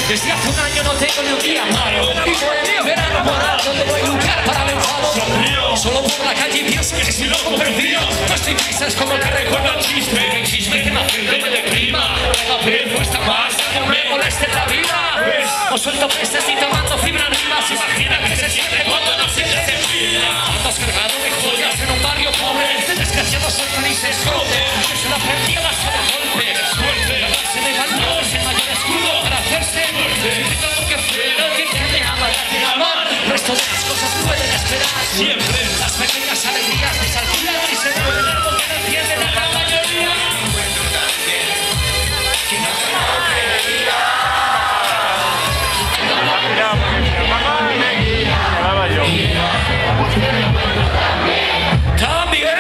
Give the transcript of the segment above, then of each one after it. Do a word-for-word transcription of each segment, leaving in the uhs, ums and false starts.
Desde hace un año no tengo ni un día malo. Vivo en mi verano moral, donde voy a luchar para el enfado. Solo por la calle pienso que estoy loco perdido. No estoy prisa, es como que recuerdo el chisme. El chisme que me hace que me deprima. Cada vez cuesta más, no me moleste la vida. O suelto pestes y tomando fibra rimas. Imagina que se siente cuando no se les enfila. Andas cargado de joyas en un barrio pobre. Desgraciados sueltan y se esconden. Yo se lo aprendí a base de golpe. Suerte, se me ganó ese mayor escudo para hacerse fuerte. Tengo que fuera el que me ama, que amar. El resto de las cosas pueden esperar. Siempre las pequeñas alegrías se alquilan y se mueven algo que no entienden a la mayoría. Que no te lo creía. También.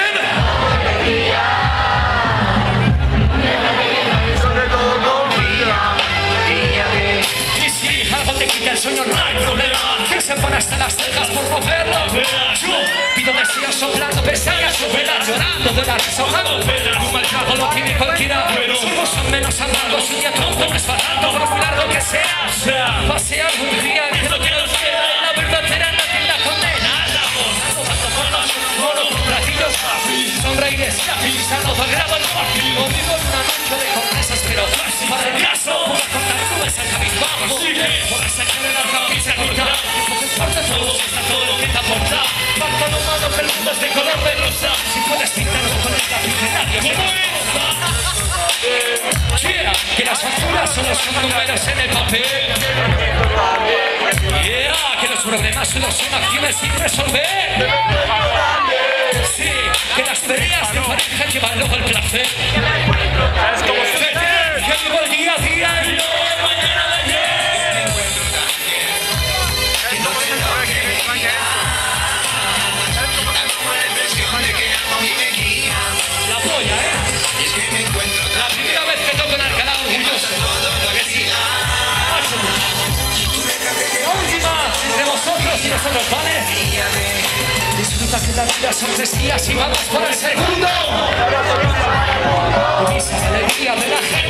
Y si algo te quita el sueño no hay problema. Que se pone hasta las cejas por no verlo. Yo pido deseos soplando pestañas o velas, llorando de la risa ahogando. Un mal trago lo tiene cualquiera. Somos son menos amargos. Un día tonto no es barato, por muy largo que sea. Pase algún día que no quiero ser. La verdadera no tiene la condena. Sonreires y aficionados al grado el fácil. No vivo en un anuncio de compresas, pero para el caso puedo contar tú esa cabizbajo. Por esa que le das la pizza corta. Porque importa todo, está todo lo que te aporta. Falta lo malo que el mundo es de color de rosa. Si puedes pintarlo con el lápiz de nadie se rosa. Yeah, que las facturas solo son números en el papel. Yeah, que los problemas solo son acciones sin resolver. Sí, que las peleas de pareja llevan luego el placer. Es como se ve, que vivo el día a día y no el mañana de ayer. Que no se lo creía. La polla, ¿eh? La primera vez que toco en Alcalá, orgulloso. La última entre vosotros y nosotros, ¿vale? Disfruta que la vida son tres días y vamos por el segundo. Esa alegría de la gente.